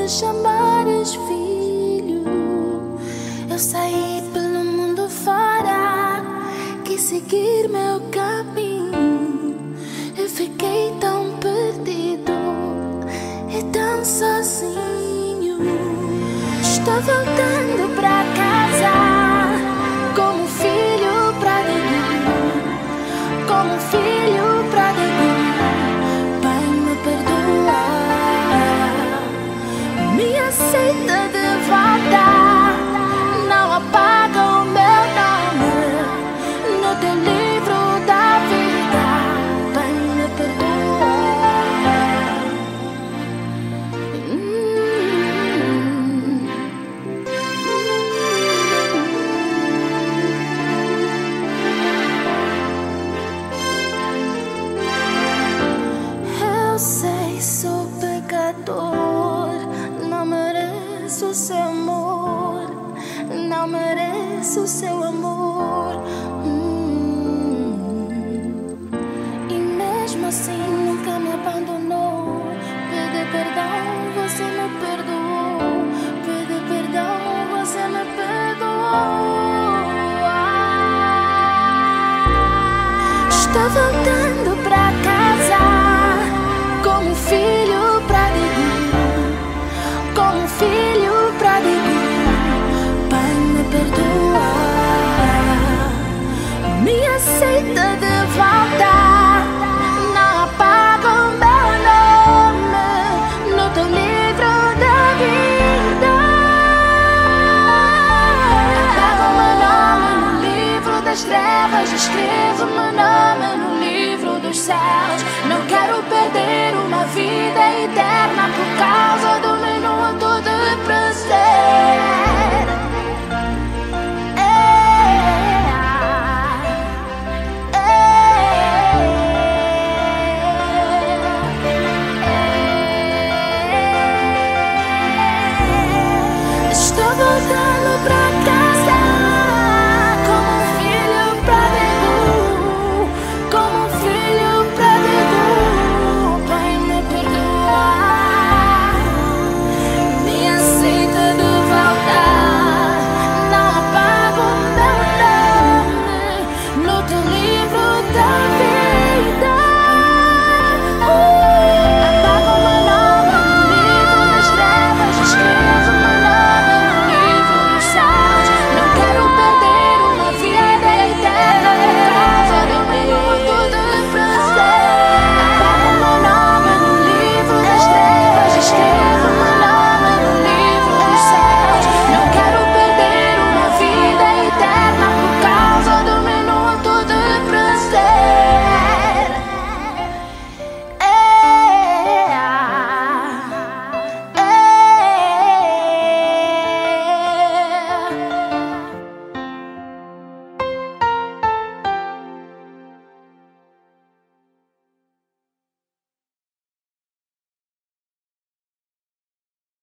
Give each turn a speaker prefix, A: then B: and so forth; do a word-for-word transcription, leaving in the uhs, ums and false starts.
A: chamares filho. Eu saí pelo mundo fora, quis seguir meu caminho. Eu fiquei tão perdido e tão sozinho. Estou voltando pra casa, como filho pra Deus, como filho pra Deus. Pai, me perdoa, me aceita de volta, não apaga o meu nome no teu livro da vida. Pai, me perdoa. Eu sei, sou pecador, não mereço o seu amor, não mereço o seu amor. Hum. E mesmo assim nunca me abandonou. Pede perdão, você me perdoou. Pede perdão, você me perdoou. Estou voltando